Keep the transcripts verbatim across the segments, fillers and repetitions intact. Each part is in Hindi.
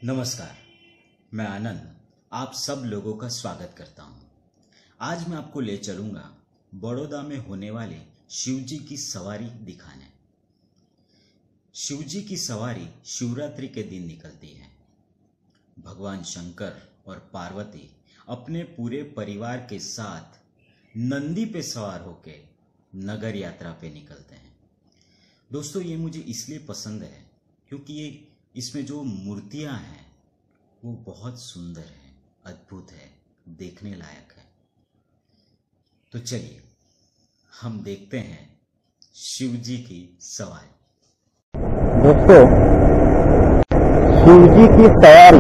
नमस्कार, मैं आनंद आप सब लोगों का स्वागत करता हूं। आज मैं आपको ले चलूंगा बड़ौदा में होने वाले शिवजी की सवारी दिखाने। शिवजी की सवारी शिवरात्रि के दिन निकलती है। भगवान शंकर और पार्वती अपने पूरे परिवार के साथ नंदी पे सवार होकर नगर यात्रा पे निकलते हैं। दोस्तों, ये मुझे इसलिए पसंद है क्योंकि ये इसमें जो मूर्तियां हैं वो बहुत सुंदर है, अद्भुत है, देखने लायक है। तो चलिए हम देखते हैं शिव जी की सवारी। दोस्तों, शिव जी की सवारी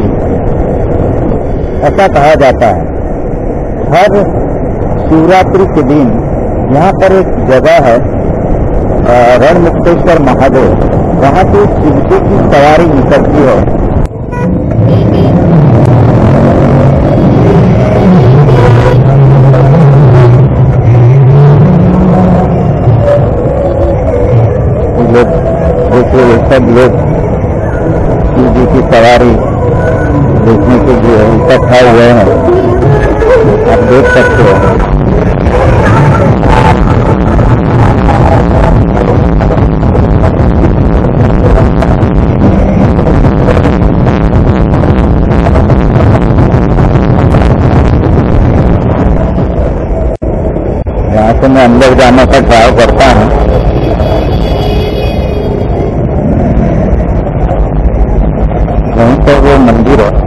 ऐसा कहा जाता है, हर शिवरात्रि के दिन यहाँ पर एक जगह है रणमुक्तेश्वर महादेव, वहाँ से शिव जी की सवारी निकलती है। लोग देखिए, सब लोग शिव जी की सवारी देखने के लिए इकट्ठा हुए हैं, आप देख सकते हैं। यहाँ से मैं अंदर जाने का ट्राई करता हूँ। वहीं पर वो मंदिर है।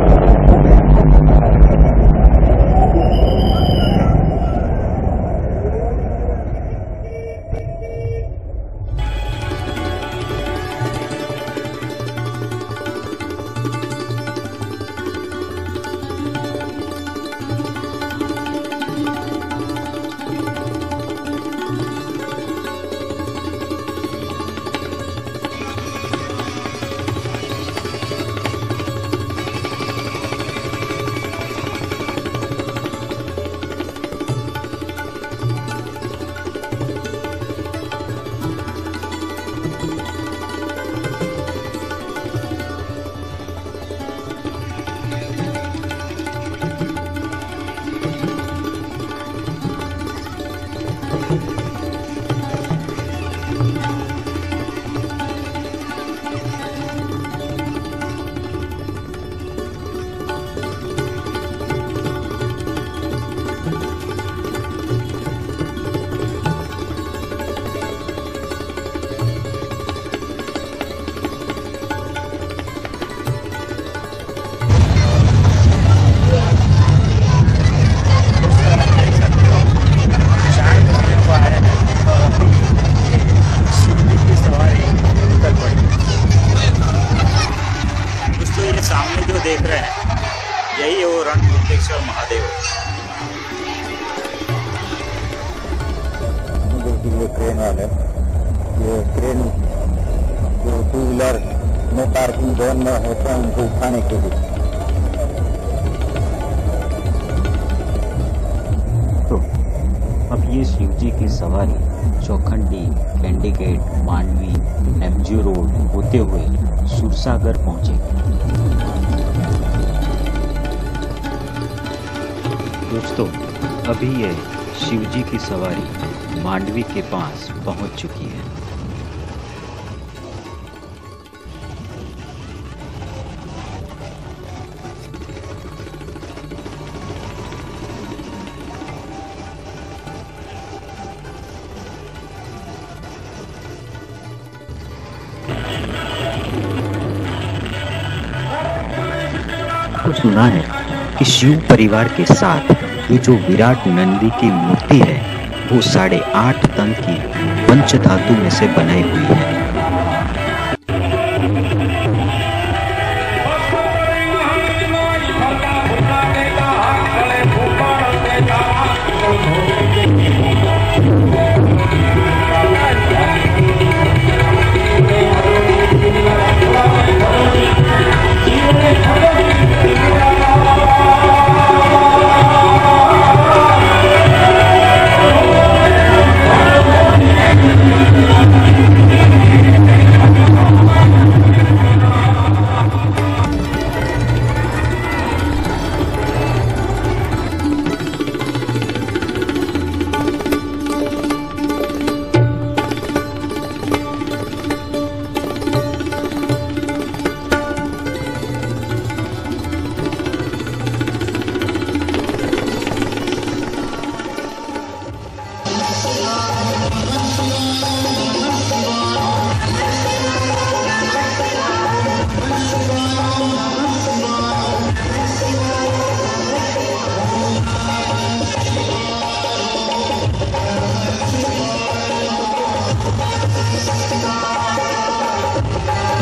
सामने जो देख रहे हैं यही है वो रणमुक्तेश्वर महादेव। देखिए, ये ट्रेन वाले, ये ट्रेन जो टू व्हीलर में पार्किंग जोन में होते हैं उनको उठाने के लिए। तो अब ये शिव जी की सवारी चौखंडी, कैंडीगेट, मांडवी, एमजी रोड होते हुए सूरसागर पहुंचेगी। दोस्तों, अभी ये शिव जी की सवारी मांडवी के पास पहुंच चुकी है। तो सुना है कि शिव परिवार के साथ ये जो विराट नंदी की मूर्ति है वो साढ़े आठ टन की पंच धातु में से बनाई हुई है।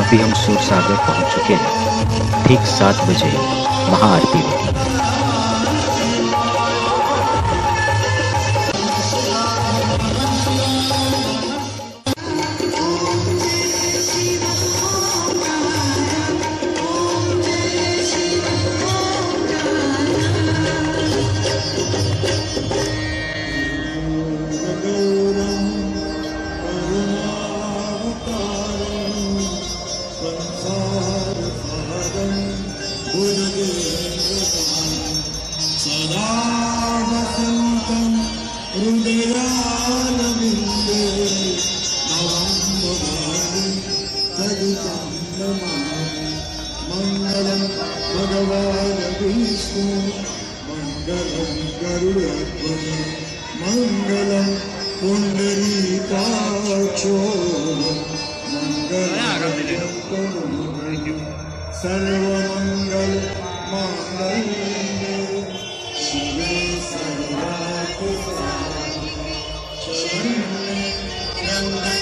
अभी हम सूर सागर पहुंच चुके हैं। ठीक सात बजे महाआरती होगी। सदा वसन्तं हृदयारविन्दे नवं वदामि सदितं नमामि। मङ्गलं भगवान् विष्णु मङ्गलं गरुडध्वज मङ्गलं पुण्डरीकाक्षो मङ्गलं करुणानिधि सर्वमङ्गल माङ्गल्ये शिवे सर्वार्थसाधिके शरण्ये त्र्यम्बके